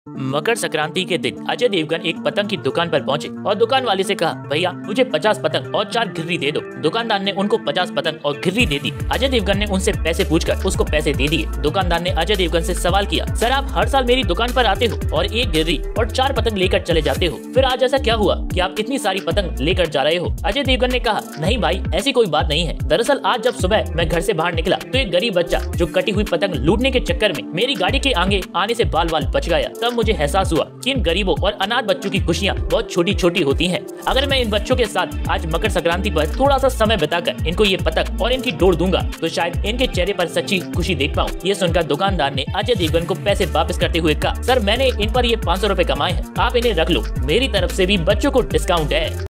मकर संक्रांति के दिन अजय देवगन एक पतंग की दुकान पर पहुंचे और दुकान वाले से कहा, भैया मुझे 50 पतंग और 4 घिर्री दे दो। दुकानदार ने उनको 50 पतंग और घिर्री दे दी। अजय देवगन ने उनसे पैसे पूछकर उसको पैसे दे दिए। दुकानदार ने अजय देवगन से सवाल किया, सर आप हर साल मेरी दुकान पर आते हो और 1 घिर्री और 4 पतंग लेकर चले जाते हो, फिर आज ऐसा क्या हुआ कि आप इतनी सारी पतंग लेकर जा रहे हो? अजय देवगन ने कहा, नहीं भाई ऐसी कोई बात नहीं है। दरअसल आज जब सुबह मैं घर से बाहर निकला तो एक गरीब बच्चा जो कटी हुई पतंग लूटने के चक्कर में मेरी गाड़ी के आगे आने से बाल बाल बच गया। तब मुझे एहसास हुआ कि इन गरीबों और अनाथ बच्चों की खुशियाँ बहुत छोटी छोटी होती हैं। अगर मैं इन बच्चों के साथ आज मकर संक्रांति पर थोड़ा सा समय बिताकर इनको ये पतंग और इनकी डोर दूंगा तो शायद इनके चेहरे पर सच्ची खुशी देख पाऊँ। ये सुनकर दुकानदार ने अजय देवगन को पैसे वापस करते हुए कहा, सर मैंने इन पर ये 500 रुपए कमाए हैं, आप इन्हें रख लो, मेरी तरफ से भी बच्चों को डिस्काउंट है।